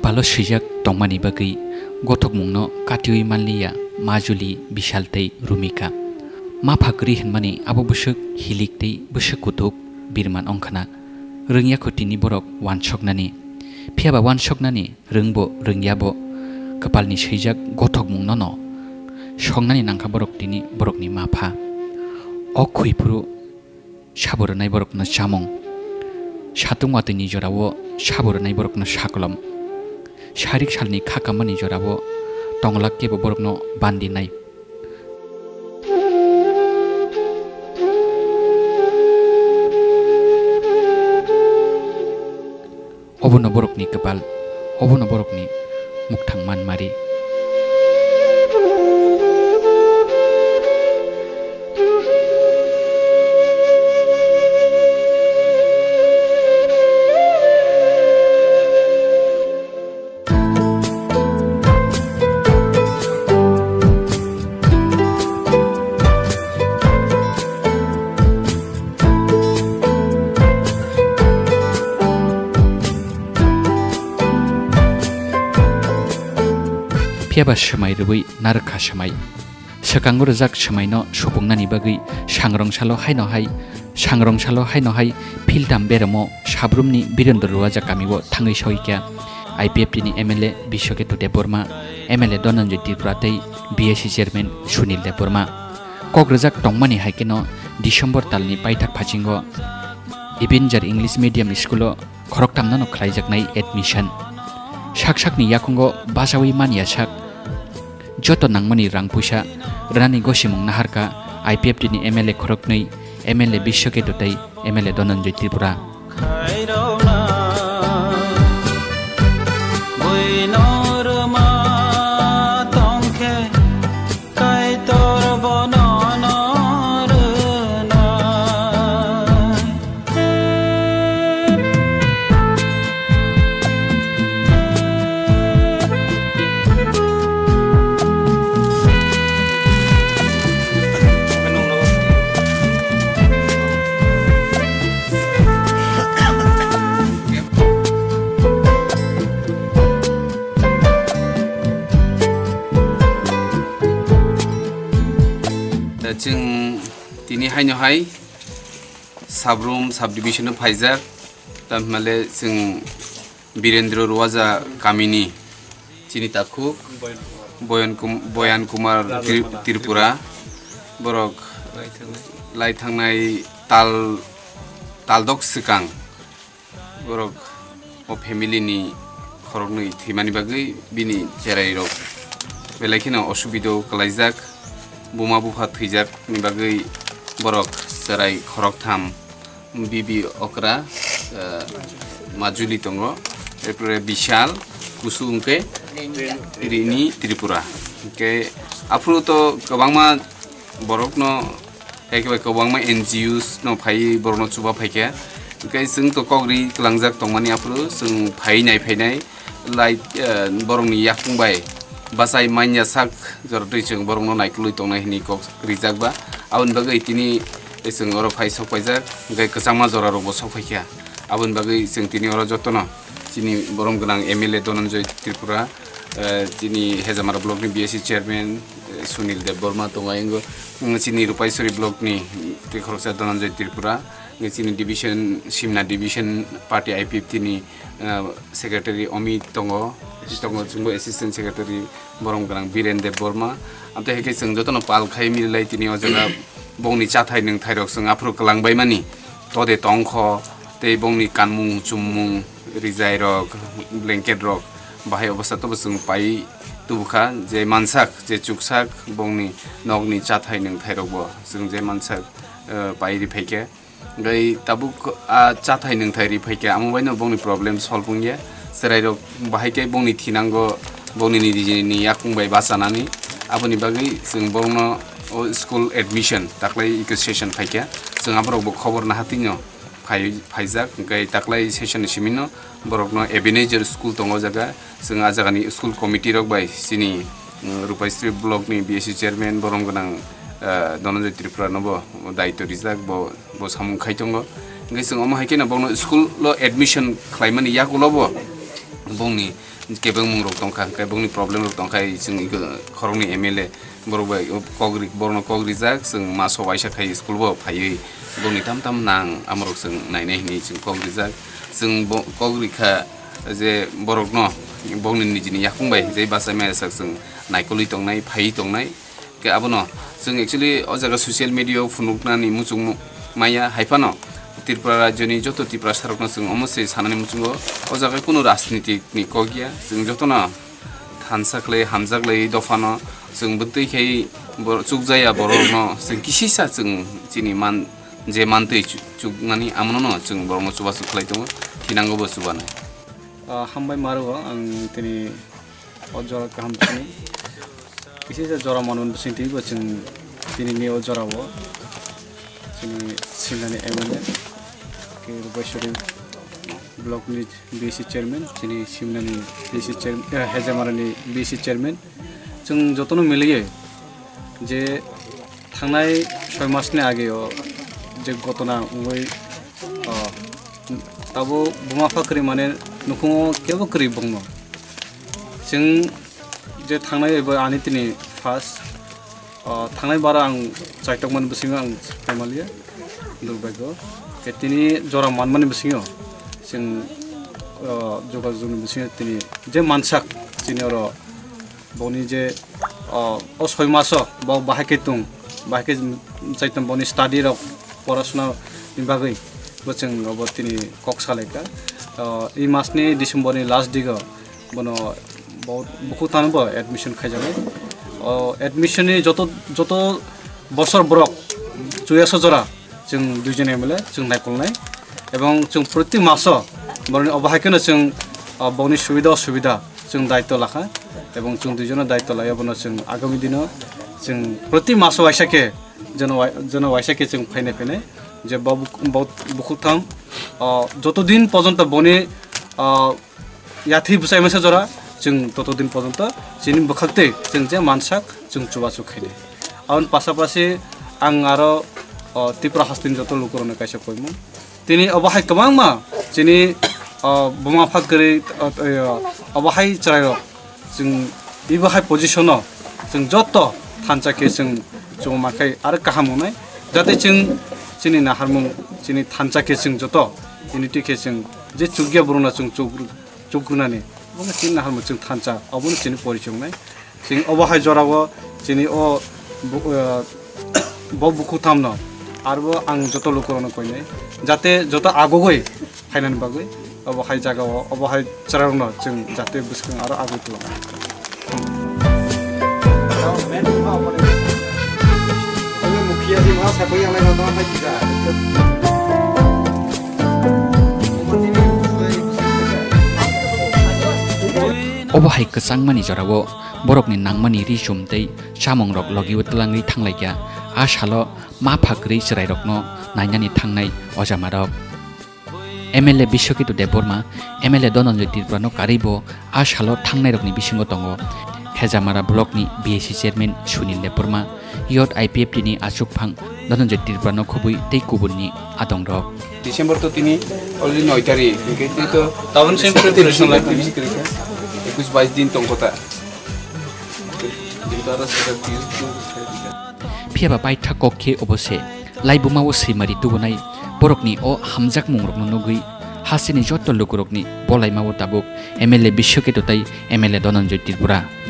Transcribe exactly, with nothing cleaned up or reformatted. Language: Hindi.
kapalo sijak tongmani bagai gotok mungno katiui manliya majuli bishaltei rumika ma phakri henmani abo busuk hiliktei busuk kutuk birman ongkhana rungya khotini borok wansoknani phiaba wansoknani rungbo rungyabo kapalni sijak gotok mungno no songnani nangkha borok tini borokni mapha o khuipuru sabornai borokno chamong satung watini jorawo sabornai borokno sakolom sharik salni khakamani jorawo tonglak kebo borokno bandinai obono borokni kepal obono borokni mukthang manmari phiaba semai rubui narkha semai sekangur jak semai no sopungnani bagui sangrong salo haino hai sangrong salo haino hai phildam beramo sabrumni birendra ruwaja kamibo thangai soikya I P F T ni M L A Brishaketu Deborma M L A Dhananjoy Tirpuratei B S C chairman Sunil Deborma kograjak tongmani haikeno December talni paithak pachingo Ebenjar English medium school khoroktamna no khlaijaknai admission Saksakni Yakungo bachawi Manyasak Jotto Nangmani Rangpuisa Rwnai gosimung naharka I P F T ni M L A khoroknai M L A Brishaketu tei M L A Dhananjoy Tripura जों दिनै हायनो हाय साब्रुम साब डिविजन फाइजार ताममाले जों बीरेन्द्र रुवाजा गामिनि चिनि ताखु बयन बयान कुमार त्रिपुरा बरक लाइथांनाय ताल तालदक सिकां बरक ओ फेमिलिनि खरगनै थैमानि बागै बिनि जेराइरक बेलायखिना असुबिदा कलाइजाक बुमा बुफा थैजाक नि बागै बरक जेराइ खरगथाम बिबि अकरा माजुलि दङ एरपरे बिशाल कुसुंके रिनि त्रिपुरा के आफ्रु तो गोबांमा बरकनो एकेबारे गोबांमा एनजिओस नो फाइ बरनो चुबा फाइके के जों तो कग्रि क्लांजाक दंमानि आफ्रु जों फाइनाय फाइनाय लाइक बरंनि याकुंबाय बासाय मान्यासाक जरदै जों बरंनो नायकुलुय दंनाय हिनि कक रिजाकबा आउन बागै तिनि जों अर फाइ सफायजाक गे कचामा जरारो बसफाइखा आउन बागै जों तिनि अर जतन तिनि बरं गोनां M L A Dhananjoy Tripura तिनि हेजामारा ब्लकनि B S C chairman Sunil Debbarma दंगायंगो तिनि रुपाइसरी ब्लकनि खरसा Dhananjoy Tripura तिनि डिविजन सिमना division party I P F तिनि सेक्रेटारि अमित दङ दङ जोंबो एसिस्टेन्ट सेक्रेटारि बरं गोनां बीरेन देबबर्मा आमते हेके जों जतन पालखाय मिलाय तिनि अजगा बंनि चाथाय नों थाइरक जों आफ्रु कलांबाय मानि तदे तंख ते बंनि कानमुं चुममुं रिजाय रक ब्लेंकेट रक बाहाय अवस्था तो जों पाइ तुबुखा जे मानसाक जे चुकसाक बंनि नगनि चाथाय नों थाइरकबो जों जे मानसाक पाइरि फैके गै ताबुक आ चाथाय नों थाइरि फैके आमुबायनो बंनि प्रब्लेम सल्व गया सेराय रक बाहायके बंनि थिनांगो बंनि निदिनि याकुंबाय बासानानि आबुनि बागै जों बंनो स्कुल एडमिशन दाख्लै इको सेशन फैके जों आबरबो खबर ना हातिनो फाइ फाइजाक गै दाख्लै सेशन सिमिनो बरकनो एबेनेजर स्कुल दङ जागा जों आ जागानि स्कुल कमिटि रक बाय सिनि रुपाइस्ट्री ब्लकनि B S C चेयरमैन बरं गोनां Dhananjoy Tripura नबो दायित्व रिजाक बो बो सामुं खायतंगो गै जों अमा हायकेना बंनो स्कुल लो एडमिशन खालायमानि याकुलबो बंनि kebeng mung rok tongkha kebeng ni problem rok tongkha sing khorongni M L A borok bai kogri borno kogri jak sing maso waisa khai school bo phai boni tam tam nang amrok sing nai nai ni sing kogri jak sing kogri kha je borok no bongni nijini yakung bai je basa Manyasak sing naikoli tongnai phai tongnai ke abono sing actually o jaga social media funuknani muchung maya haifano Tripura rajyoni Jotto Tripura sarokno sing omose sanani muchungo o jaga kuno rajnitik ni kogia sing jotona thansaklei hamjaklei dofano sing butei khai chukjaya borokno sing kisisa sing chini man je mantei chuknani amnono sing borokno chubasu khlai tongo kinango bo chubana hambai marugo ang tini o jora ka hamchini kisisa jora manon sinti bo sing tini ni o jora bo sini sinani M L A ke Bashari block ni B C chairman sini simnani B C chairman hejamarani B C chairman जों जतनो मिलिए जे थांनाय छय मासनि आगेयाव जे घटना उंगै ताबो बुमाफा करि माने नुखुङो केबो करि बुंनो जों जे थांनाय एबा आनि तिनि फार्स्ट थांनाय बारा आं चाइटकमान बिसिङो आं फेमिलिया दुर्भाग्य के तिनि जरा मानमानि बिसिङो जों जगाजगनि बिसिङो तिनि जे मानसाक तिनिर बनि जे अ छय मास बा बाहायके तुं बाहायके चाइतम बनि स्टाडि रक पराशुना बिभागै बचों अब तिनि कक्सालेका इ मासनि डिसेम्बरनि लास्ट दिग बनो बहुत बहुत तानबो एडमिशन खाइजाबाय एडमिशननि जत जत बसर ब्रक चुयास जरा जों दुइजन M L A जों नायखलनाय एवं जों प्रति मास बनि अबाहायकेनो जों बनि सुबिदा असुबिदा जों दायित्व लाखा एवं जों दुइजन दायित्व लायाबनो जों आगामी दिनाव जों प्रति मास वाइसाके जन जन वाइसाके जों फैनाय फैनाय जे बहुत बुखुथाम जत दिन पर्यन्त बनि याथि बुसायमासे जरा जों तत दिन पर्यन्त जिनि बखाक्ते जों जे मानसाक जों चुबाचु खैने आउन पासापासि आं आरो त्रिपुरा हास्तिन जत लोकरनो कायसे कयमु तिनि अबाहाय गोबांमा जिनि बुमा फागरै अबाहाय चराय जों इबाहाय पोजिशनाव जों जत थानसाके जों जों माखाय आरो गाहाम मोननाय जाहाथे जों जोंनि नाहारमुं जोंनि थानसाके जों जत इनिटिके जों जे चुगिया बरना जों चुगुनानै এবং চিন নাহার মচং থানচা অবন চিনি পরিচংনাই চিন অবহাই জরাবো চিনি ও ব বুকু থামন আরবো আং যত লোকরনো কইনাই যাতে যত আগগৈ ফাইনান বাগৈ অবহাই জাগাও অবহাই চরারন जों যাতে বুসকং আরো আগৈ তুলা মুখিয়া দি মা সাকই আলাই না ফাইছা Obahai kesangmani jarawo borokni nangmani ri jumtei chamong rok logi wetlangi thanglaiya ashalo ma phakri chrai rokno nainani thangnai ojamarok M L A Brishaketu deborma M L A Dhananjoy tirprano karibo ashalo thangnai rokni bisingo tongo hejamara blockni B C chairman sunil deborma yot I P F T ni achukphang Dhananjoy tirprano khubui tei kubunni adong rok December to tini already nine tarik ke to tahun sempre television live T V kerja कुछ बाईस दिन तक होता है Piaba pai thakokhe obose laibumao simari tubunai borokni o hamjak mungrokno nugui hasini jotto lukurokni bolaimao tabuk M L A Brishaketu tai M L A Dhananjoy Tripura